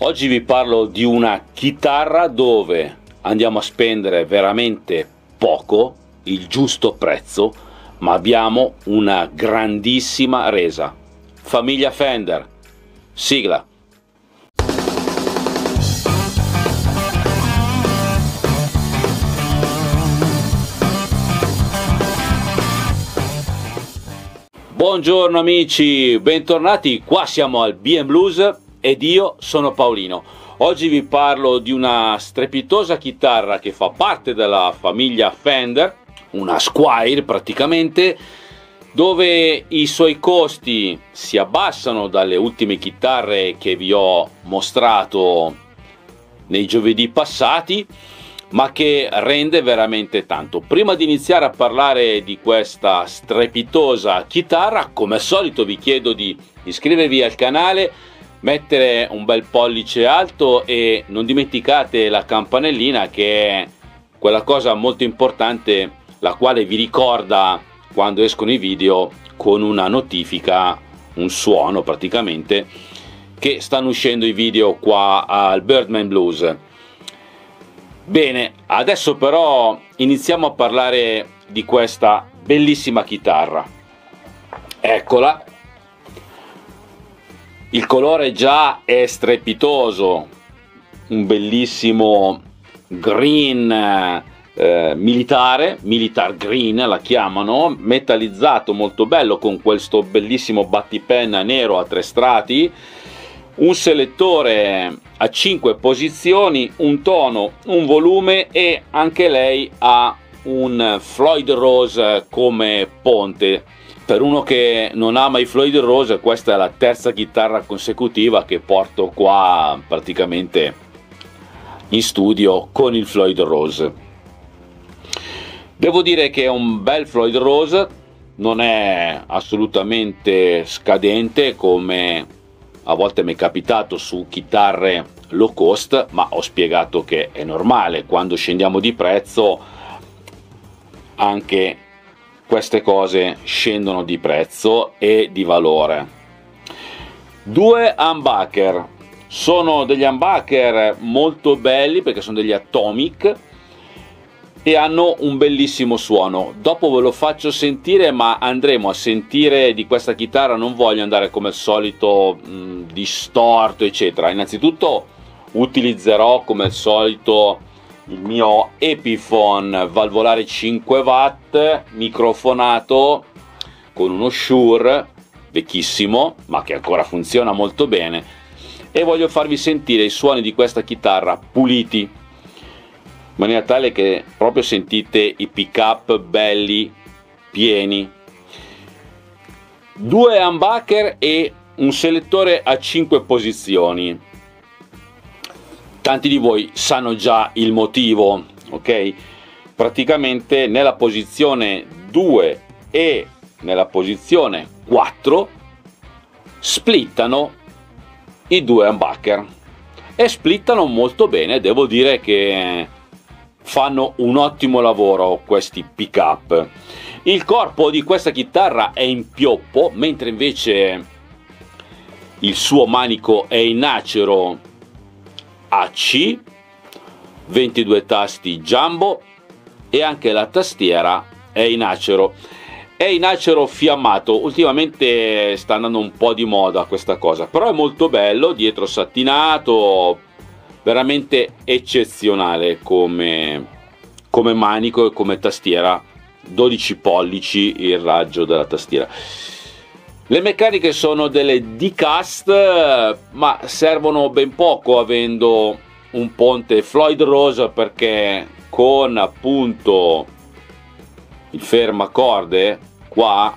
Oggi vi parlo di una chitarra dove andiamo a spendere veramente poco, il giusto prezzo, ma abbiamo una grandissima resa. Famiglia Fender, sigla. Buongiorno amici, bentornati, qua siamo al B&B Blues ed io sono Paolino. Oggi vi parlo di una strepitosa chitarra che fa parte della famiglia Fender, una Squier praticamente, dove i suoi costi si abbassano dalle ultime chitarre che vi ho mostrato nei giovedì passati, ma che rende veramente tanto. Prima di iniziare a parlare di questa strepitosa chitarra, come al solito vi chiedo di iscrivervi al canale, mettere un bel pollice alto e non dimenticate la campanellina, che è quella cosa molto importante, la quale vi ricorda quando escono i video con una notifica, un suono praticamente, che stanno uscendo i video qua al Birdman Blues. Bene, adesso però iniziamo a parlare di questa bellissima chitarra. Eccola, il colore già è strepitoso, un bellissimo green militar green la chiamano, metallizzato, molto bello, con questo bellissimo battipenna nero a 3 strati, un selettore a 5 posizioni, un tono, un volume, e anche lei ha un Floyd Rose come ponte. Per uno che non ama i Floyd Rose, questa è la terza chitarra consecutiva che porto qua praticamente in studio con il Floyd Rose. Devo dire che è un bel Floyd Rose, non è assolutamente scadente come a volte mi è capitato su chitarre low cost, ma ho spiegato che è normale, quando scendiamo di prezzo anche queste cose scendono di prezzo e di valore. 2 humbucker, sono degli humbucker molto belli perché sono degli Atomic e hanno un bellissimo suono. Dopo ve lo faccio sentire, ma andremo a sentire di questa chitarra, non voglio andare come al solito distorto eccetera. Innanzitutto utilizzerò come al solito il mio Epiphone valvolare 5 watt microfonato con uno Shure vecchissimo ma che ancora funziona molto bene, e voglio farvi sentire i suoni di questa chitarra puliti, in maniera tale che proprio sentite i pick up belli, pieni. 2 humbucker e un selettore a 5 posizioni. Tanti di voi sanno già il motivo, ok? Praticamente nella posizione 2 e nella posizione 4 splittano i 2 humbucker e splittano molto bene. Devo dire che fanno un ottimo lavoro questi pick up. Il corpo di questa chitarra è in pioppo, mentre invece il suo manico è in acero AC, 22 tasti jumbo, e anche la tastiera è in acero. È in acero fiammato, ultimamente sta andando un po' di moda questa cosa, però è molto bello, dietro satinato, veramente eccezionale come manico e come tastiera, 12 pollici il raggio della tastiera. Le meccaniche sono delle D-Cast, ma servono ben poco avendo un ponte Floyd Rose, perché con appunto il fermacorde qua,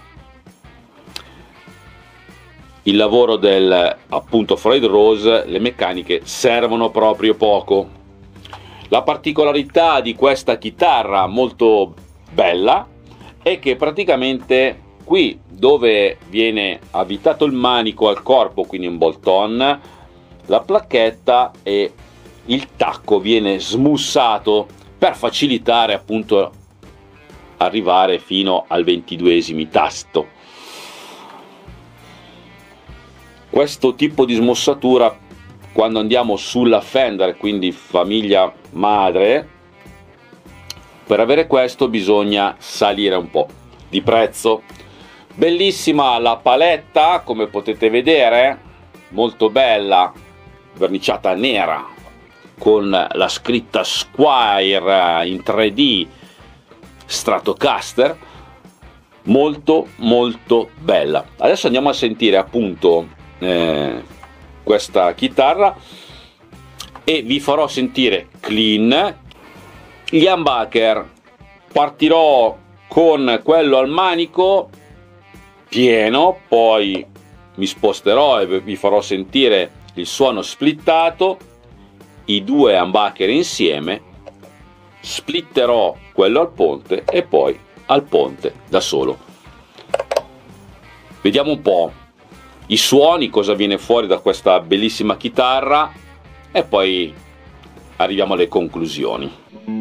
il lavoro del appunto Floyd Rose, le meccaniche servono proprio poco. La particolarità di questa chitarra molto bella è che praticamente qui dove viene avvitato il manico al corpo, quindi un bolt-on, la placchetta e il tacco viene smussato per facilitare appunto arrivare fino al 22esimo tasto. Questo tipo di smossatura quando andiamo sulla Fender, quindi famiglia madre, per avere questo bisogna salire un po' di prezzo. Bellissima la paletta, come potete vedere, molto bella, verniciata nera con la scritta Squier in 3D Stratocaster, molto molto bella. Adesso andiamo a sentire appunto questa chitarra e vi farò sentire clean. Gli humbucker partirò con quello al manico pieno, poi mi sposterò e vi farò sentire il suono splittato, i due humbucker insieme, splitterò quello al ponte e poi al ponte da solo. Vediamo un po' i suoni, cosa viene fuori da questa bellissima chitarra e poi arriviamo alle conclusioni.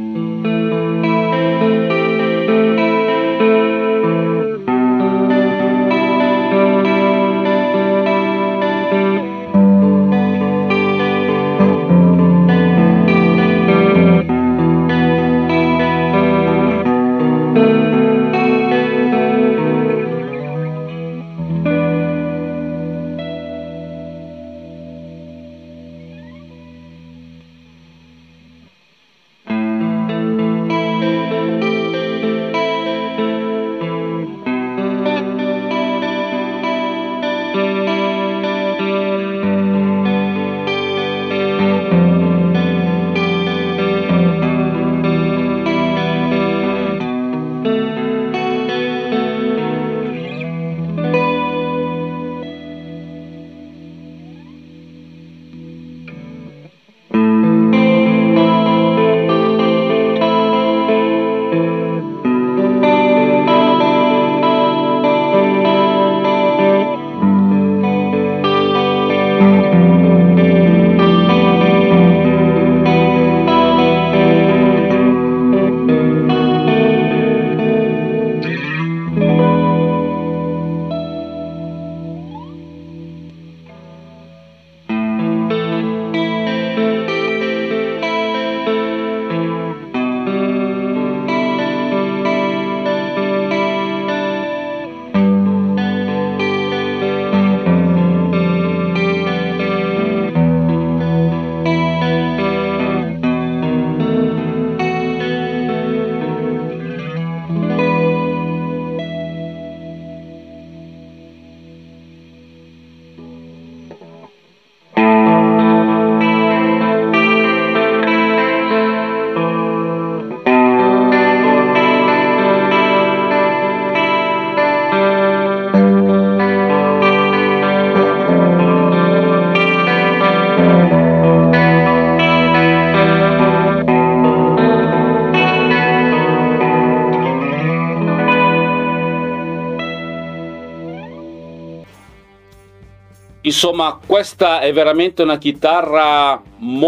Insomma, questa è veramente una chitarra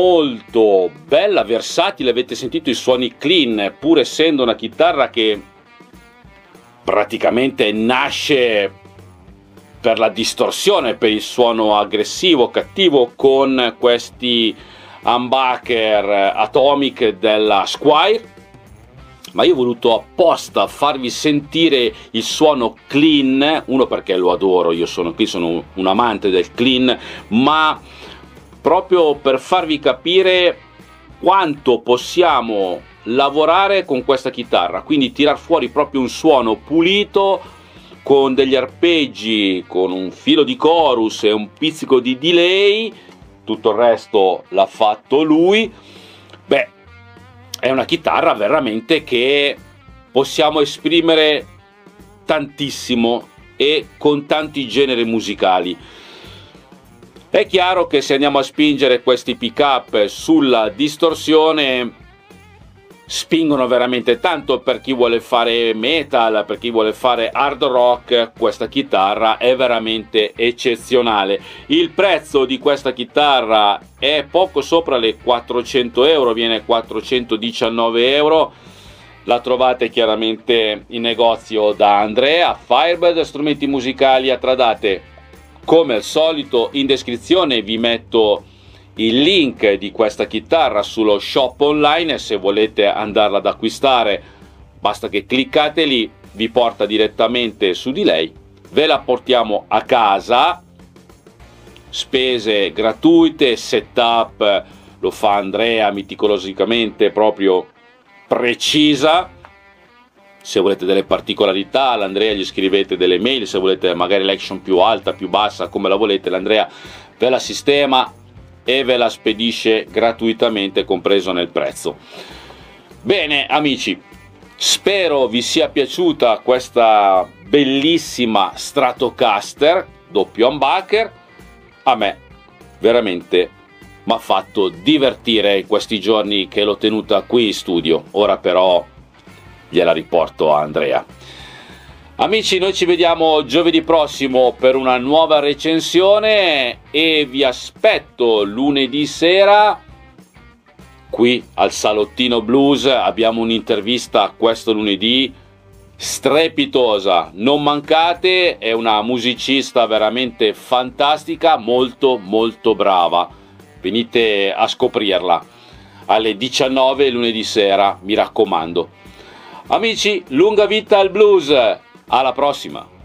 molto bella, versatile. Avete sentito i suoni clean, pur essendo una chitarra che praticamente nasce per la distorsione, per il suono aggressivo, cattivo, con questi humbucker Atomic della Squier. Ma io ho voluto apposta farvi sentire il suono clean, uno perché lo adoro, io sono un amante del clean, ma proprio per farvi capire quanto possiamo lavorare con questa chitarra, quindi tirar fuori proprio un suono pulito, con degli arpeggi, con un filo di chorus e un pizzico di delay. Tutto il resto l'ha fatto lui. Beh, è una chitarra veramente che possiamo esprimere tantissimo e con tanti generi musicali. È chiaro che se andiamo a spingere questi pick up sulla distorsione spingono veramente tanto. Per chi vuole fare metal, per chi vuole fare hard rock, questa chitarra è veramente eccezionale. Il prezzo di questa chitarra è poco sopra le 400 euro, viene 419 euro. La trovate chiaramente in negozio da Andrea Firebird Strumenti Musicali a Tradate. Come al solito in descrizione vi metto il link di questa chitarra sullo shop online, se volete andarla ad acquistare basta che cliccate lì, vi porta direttamente su di lei, ve la portiamo a casa, spese gratuite, setup lo fa Andrea meticolosamente, proprio precisa. Se volete delle particolarità, l'Andrea gli scrivete delle mail, se volete magari l'action più alta, più bassa, come la volete, l'Andrea ve la sistema e ve la spedisce gratuitamente, compreso nel prezzo. Bene amici, spero vi sia piaciuta questa bellissima Stratocaster doppio humbucker. A me veramente mi ha fatto divertire in questi giorni che l'ho tenuta qui in studio. Ora però gliela riporto a Andrea. Amici, noi ci vediamo giovedì prossimo per una nuova recensione e vi aspetto lunedì sera qui al Salottino Blues. Abbiamo un'intervista questo lunedì strepitosa, non mancate, è una musicista veramente fantastica, molto molto brava, venite a scoprirla alle 19 lunedì sera, mi raccomando. Amici, lunga vita al blues, alla prossima!